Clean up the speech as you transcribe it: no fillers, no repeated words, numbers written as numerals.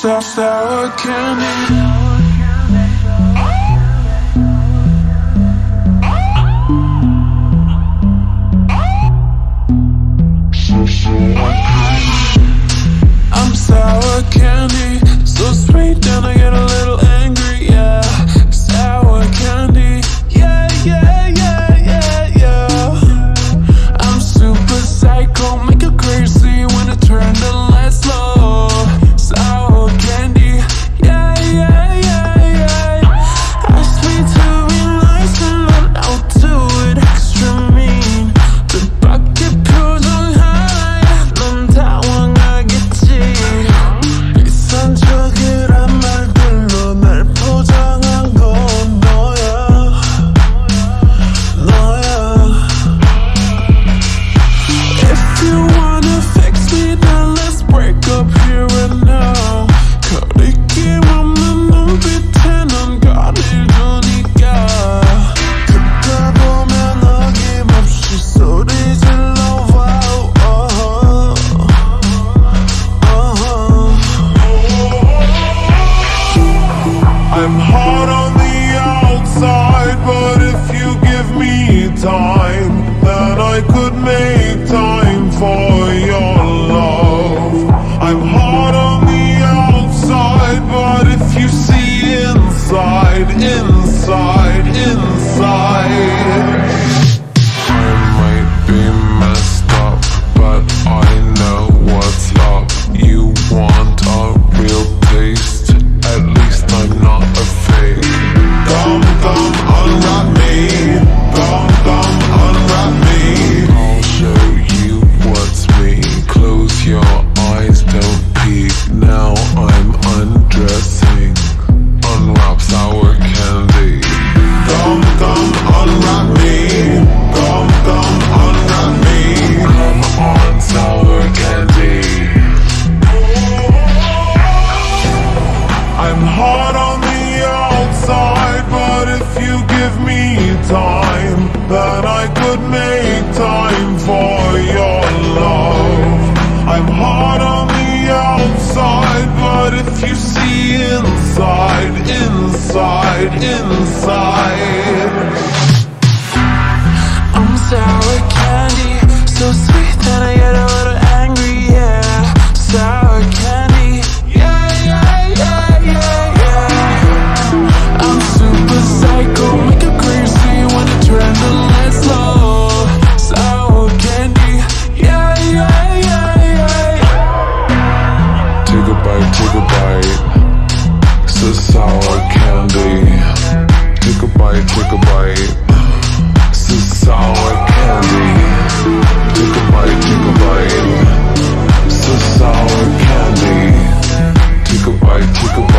sour candy. I'm sour candy, so sweet, then I get a little angry, yeah. Sour candy, yeah, yeah, yeah, yeah, yeah. I'm super psycho, make you crazy when I turn the lights low. Sour candy, yeah, yeah, yeah, yeah. Ask me to be nice and then I'll do it extra mean. The bucket 표정 하나에 넌 당황하겠지. 이상적이란 말들로 날 포장한 건 너야, 너야. If you wanna fix me, then let's break up here and now. 거리낌 없는 눈빛에 넌 거리를 두니까. 듣다 보면 어김없이 소리 질러. Wow, I'm hot on the outside, but if you give me time, then I could make time for your love. I'm hot on the outside, but if you see inside, inside, inside, I might be messed up, but I know what's up. You want a real taste, at least I'm not a fake. Come, come, unwrap me. Come, come, unwrap me. I'll show you what's me. Close your eyes, don't peek. Now I'm undressing. Unwrap sour candy. Come, come, unwrap me. Come, come, unwrap me. Come on, sour candy. I'm hot on the outside, but if you give me time, then I could make time for your love. I'm hot on the outside, but if you see inside, inside, inside, I'm sour candy, so sweet that I get a little angry, yeah. Sour candy, yeah, yeah, yeah, yeah, yeah. I'm super psycho, make you crazy when I turn the lights low. Sour candy, yeah, yeah, yeah, yeah, yeah. Take a bite, so sour candy. Take a bite, so sour candy. Take a bite, so sour candy. Take a bite,